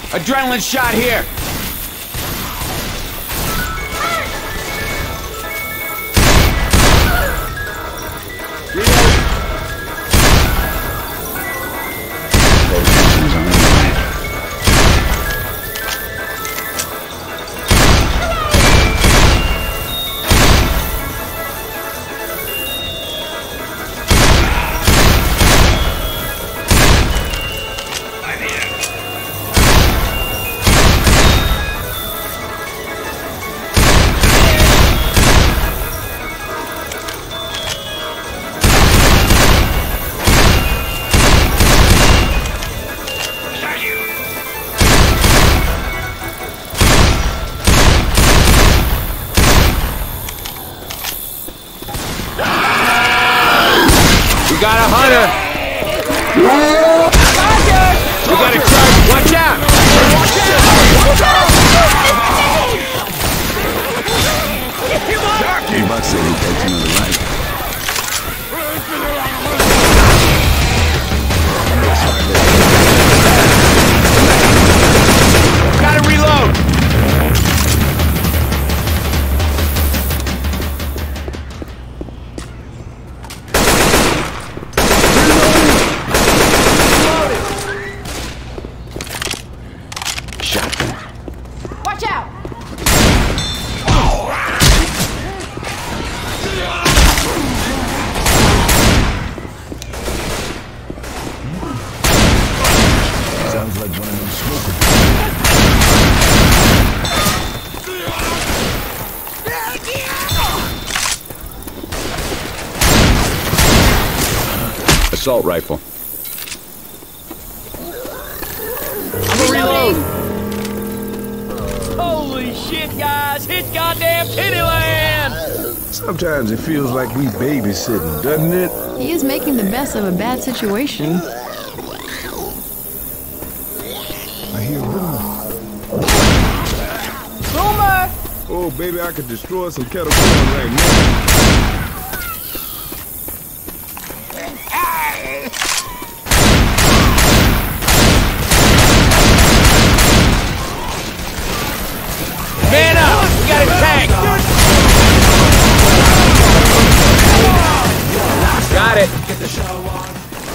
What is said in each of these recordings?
Adrenaline shot here! We got a hunter! We got a target! Watch out! You about to say he takes another life. Gotta reload! Watch out! Sounds like one of them smokers. Assault rifle. Reloading! Holy shit, guys! It's goddamn Kittyland! Sometimes it feels like we babysitting, doesn't it? He is making the best of a bad situation. I hear boom. Boomer! Oh, baby, I could destroy some kettle corn right now. Man up! We got a tank! Got it! Get the show on.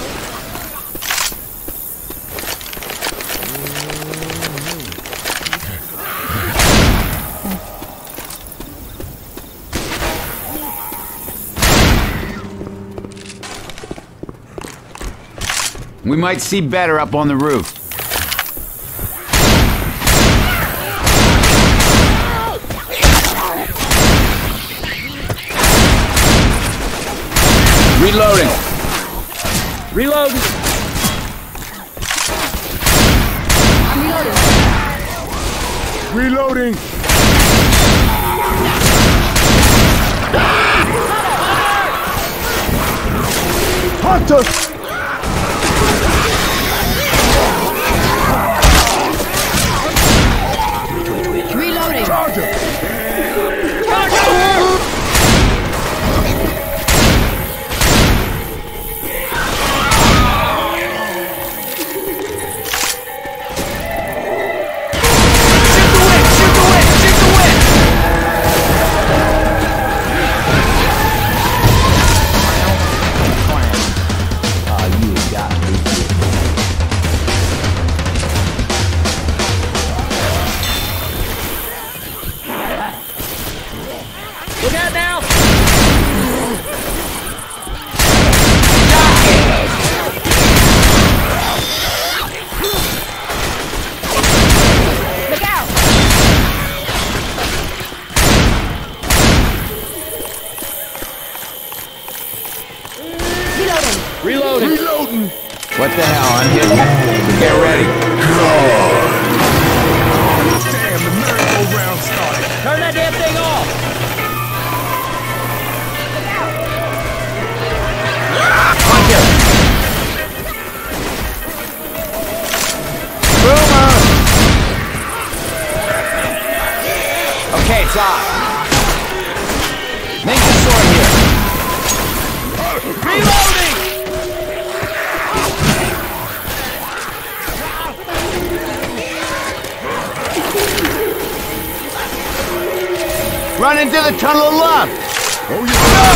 We might see better up on the roof. Reloading. Reload! Reloading! Hunter! Reloading! Look out now! Look out! Reloading! Reloading! Reloading! What the hell? I'm hitting you. Get ready. Damn, the merry-go-round started. Turn that damn thing off! Hunter! Boomer! Okay, it's off. Ninja sword here. Reloading! into the tunnel of love. Oh, yeah.